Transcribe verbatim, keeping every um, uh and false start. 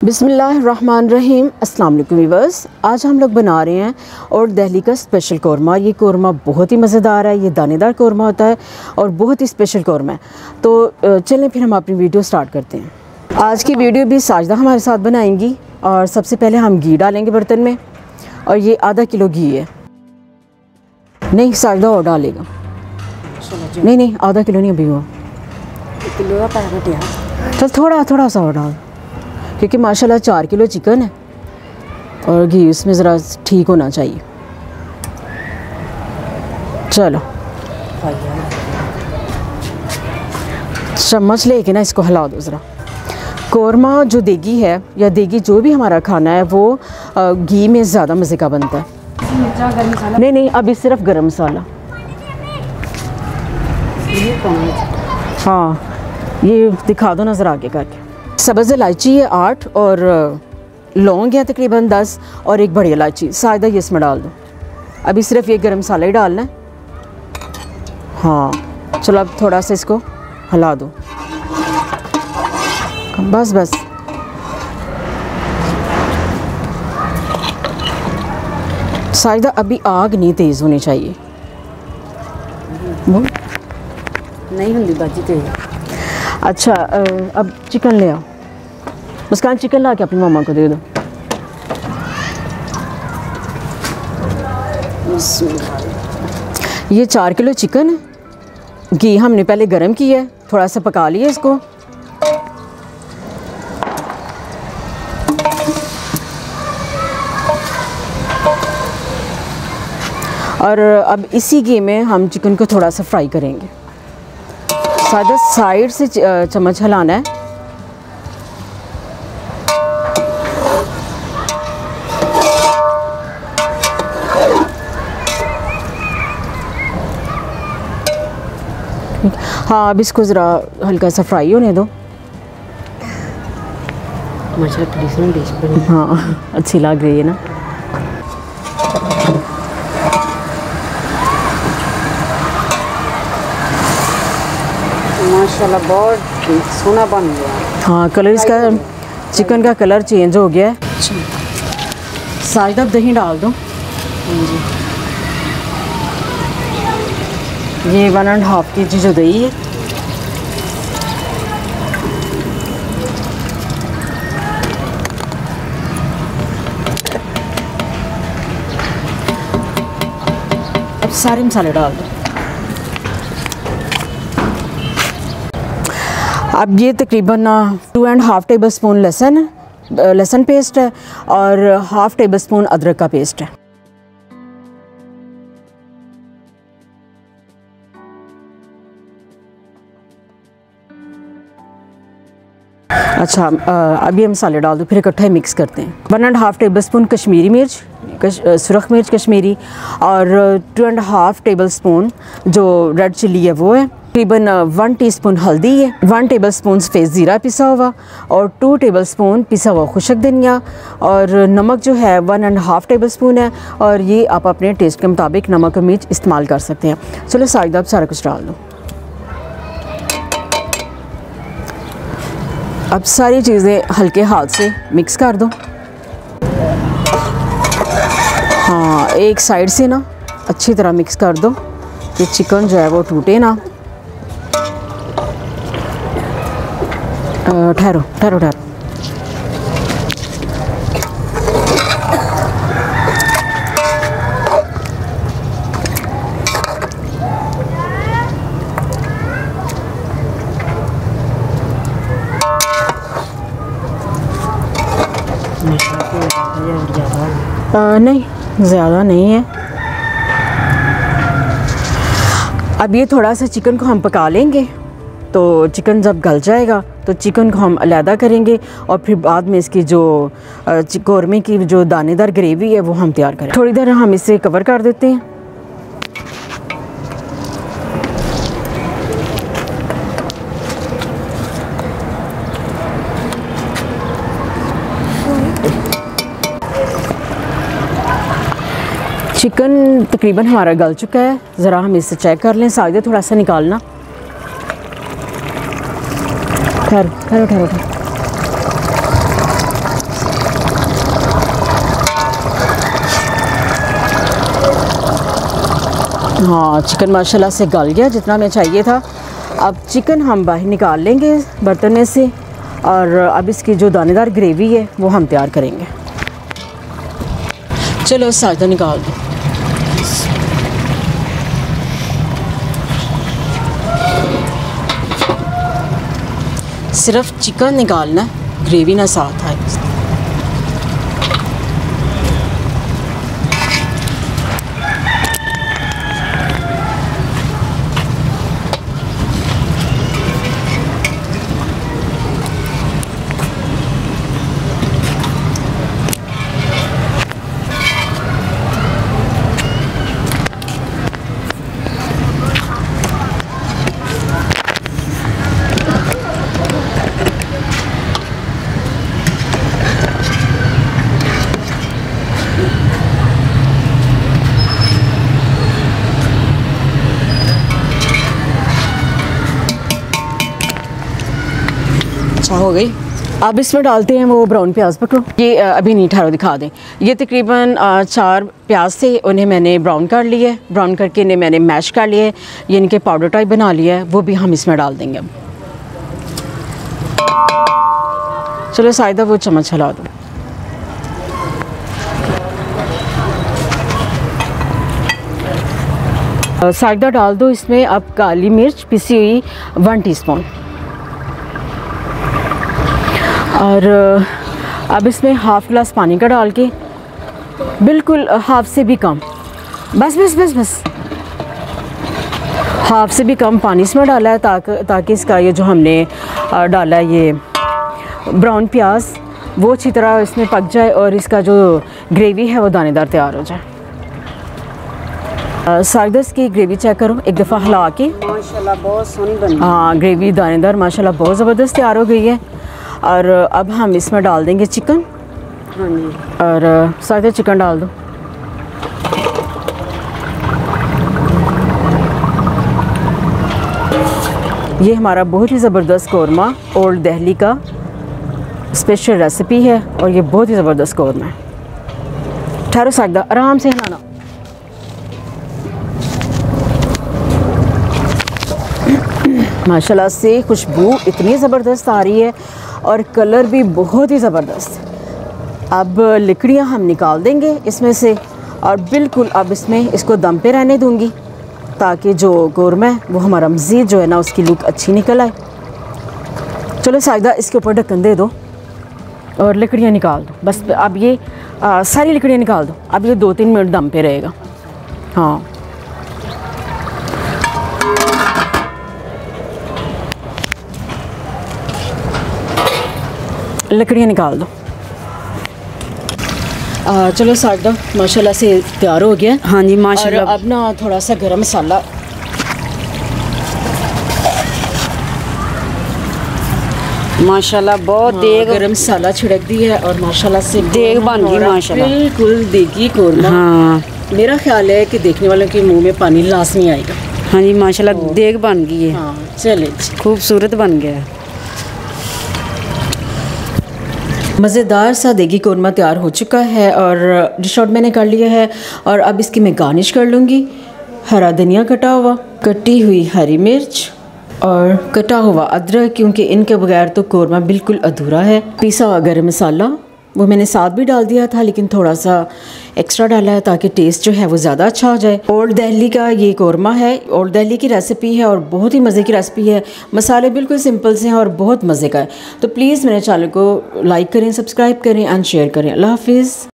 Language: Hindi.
बिस्मिल्लाहिर्रहमानिर्रहीम। अस्सलाम वालेकुम व्यूअर्स, आज हम लोग बना रहे हैं और दिल्ली का स्पेशल कौरमा। ये कौरमा बहुत ही मज़ेदार है, ये दानेदार कौरमा होता है और बहुत ही स्पेशल कौरमा है। तो चलें फिर हम अपनी वीडियो स्टार्ट करते हैं। आज की वीडियो भी साजदा हमारे साथ बनाएंगी। और सबसे पहले हम घी डालेंगे बर्तन में, और ये आधा किलो घी है। नहीं, साजदा और डालेगा। नहीं नहीं, आधा किलो नहीं अभी हुआ, किलो का पैकेट है। चल थोड़ा थोड़ा सा और डाल, क्योंकि माशाल्लाह चार किलो चिकन है और घी उसमें ज़रा ठीक होना चाहिए। चलो चम्मच लेके ना इसको हिला दो ज़रा। कौरमा जो देगी है या देगी जो भी हमारा खाना है वो घी में ज़्यादा मज़े का बनता है। नहीं नहीं, अभी सिर्फ गरम मसाला। हाँ, ये दिखा दो ना ज़रा आगे करके। सब्ज़ इलायची है आठ, और लौंग है तकरीबन दस, और एक बड़ी इलायची सादा ये इसमें डाल दो। अभी सिर्फ ये गरम मसाला ही डालना है। हाँ चलो, अब थोड़ा सा इसको हिला दो, बस बस। साइदा अभी आग नहीं तेज़ होनी चाहिए। नहीं होंगी बाजी तेज। अच्छा, अब चिकन ले आओ। मुस्कान, चिकन ला के अपनी मामा को दे दो। ये चार किलो चिकन है। घी हमने पहले गरम किया है, थोड़ा सा पका लिया इसको। और अब इसी घी में हम चिकन को थोड़ा सा फ्राई करेंगे। सादा साइड से चम्मच हिलाना है। हाँ, अब इसको ज़रा हल्का सा फ्राई होने दो। हाँ, अच्छी लग रही है ना। माशाल्लाह बहुत सोना बन गया। हाँ, कलर इसका चिकन का कलर चेंज हो गया है। साजिदा दही डाल दो। ये वन एंड हाफ के जी जो दही है। अब सारे मसाले डाल दो। अब ये तकरीबन two and half tablespoon लहसुन लहसुन पेस्ट है और हाफ टेबल स्पून अदरक का पेस्ट है। अच्छा, अब ये मसाले डाल दो, फिर इकट्ठा ही मिक्स करते हैं। One and half tablespoon Kashmiri मिर्च, कश, सुरख मिर्च कश्मीरी, और two and half tablespoon जो रेड चिल्ली है वो है। तकरीबन वन टीस्पून हल्दी है, वन टेबल स्पून सफ़ेद ज़ीरा पिसा हुआ, और टू टेबल स्पून पिसा हुआ खुशक धनिया, और नमक जो है one and half tablespoon है। और ये आप अपने टेस्ट के मुताबिक नमक और मिर्च इस्तेमाल कर सकते हैं। चलो साइड आप सारा कुछ डाल दो। अब सारी चीज़ें हल्के हाथ से मिक्स कर दो। हाँ, एक साइड से ना अच्छी तरह मिक्स कर दो कि चिकन जो है वो टूटे ना। ठहरो ठहरो ठहरो। आ, नहीं, ज़्यादा नहीं है। अब ये थोड़ा सा चिकन को हम पका लेंगे, तो चिकन जब गल जाएगा तो चिकन को हम अलहदा करेंगे, और फिर बाद में इसकी जो कौरमे की जो दानेदार ग्रेवी है वो हम तैयार करें। थोड़ी देर हम इसे कवर कर देते हैं। चिकन तकरीबन हमारा गल चुका है, ज़रा हम इसे चेक कर लें। साइड थोड़ा सा निकालना। ठहरो ठहरो ठहरो हाँ, चिकन माशाल्लाह से गल गया जितना हमें चाहिए था। अब चिकन हम बाहर निकाल लेंगे बर्तन में से और अब इसकी जो दानेदार ग्रेवी है वो हम तैयार करेंगे। चलो साजदा निकाल दो। सिर्फ चिकन निकालना, ग्रेवी ना साथ आए। हो गई। अब इसमें डालते हैं वो ब्राउन प्याज। पकड़ो, ये अभी नहीं ठहरो दिखा दें। ये तकरीबन चार प्याज थे, उन्हें मैंने ब्राउन कर लिया है। ब्राउन करके इन्हें मैंने मैश कर लिया है, ये इनके पाउडर टाइप बना लिया है, वो भी हम इसमें डाल देंगे। अब चलो साइदा वो चम्मच हिला दो। साइदा डाल दो इसमें अब काली मिर्च पिसी हुई वन टीस्पून और अब इसमें हाफ़ गिलास पानी का डाल के बिल्कुल हाफ से भी कम, बस बस बस बस हाफ से भी कम पानी इसमें डाला है ताकि ताकि इसका ये जो हमने डाला है ये ब्राउन प्याज वो अच्छी तरह इसमें पक जाए और इसका जो ग्रेवी है वो दानेदार तैयार हो जाए। साइदस की ग्रेवी चेक करो एक दफ़ा हिला के। माशाल्लाह बहुत सोहनी बनी। हाँ, ग्रेवी दानेदार माशाल्लाह बहुत ज़बरदस्त तैयार हो गई है। और अब हम इसमें डाल देंगे चिकन। हाँ जी। और साइदा चिकन डाल दो। ये हमारा बहुत ही ज़बरदस्त कौरमा ओल्ड दिल्ली का स्पेशल रेसिपी है और ये बहुत ही ज़बरदस्त कौरमा है। ठहरो साइदा, आराम से हिलाना। माशाल्लाह से खुशबू इतनी ज़बरदस्त आ रही है और कलर भी बहुत ही ज़बरदस्त। अब लकड़ियाँ हम निकाल देंगे इसमें से और बिल्कुल अब इसमें इसको दम पे रहने दूंगी ताकि जो कौरमा है वो हमारा मज़ीद जो है ना उसकी लुक अच्छी निकल आए। चलो साइदा इसके ऊपर ढक्कन दे दो और लकड़ियाँ निकाल दो। बस अब ये आ, सारी लकड़ियाँ निकाल दो। अब ये दो तीन मिनट दम पे रहेगा। हाँ, लकड़ियाँ निकाल दो। आ, चलो साइदा माशाल्लाह से तैयार हो गया। हाँ जी माशाल्लाह। और अब ना थोड़ा सा गरम मसाला माशाल्लाह बहुत हाँ, देग गरम मसाला छिड़क दी है और माशाल्लाह से देग बन गई माशाल्लाह। बिल्कुल देगी कौरमा। हाँ मेरा ख्याल है कि देखने वालों के मुंह में पानी लाजमी आएगा। हाँ जी माशाल्लाह देग बन गई है। हाँ चले, खूबसूरत बन गया है। मज़ेदार सा देगी कौरमा तैयार हो चुका है और डिश आउट मैंने कर लिया है। और अब इसकी मैं गार्निश कर लूँगी। हरा धनिया कटा हुआ, कटी हुई हरी मिर्च और कटा हुआ अदरक, क्योंकि इनके बगैर तो कौरमा बिल्कुल अधूरा है। पिसा हुआ गरम मसाला वो मैंने साथ भी डाल दिया था लेकिन थोड़ा सा एक्स्ट्रा डाला है ताकि टेस्ट जो है वो ज़्यादा अच्छा हो जाए। ओल्ड दिल्ली का ये कौरमा है, ओल्ड दिल्ली की रेसिपी है और बहुत ही मज़े की रेसिपी है। मसाले बिल्कुल सिंपल से हैं और बहुत मज़े का है। तो प्लीज़ मेरे चैनल को लाइक करें, सब्सक्राइब करें एंड शेयर करें। अल्लाह हाफिज़।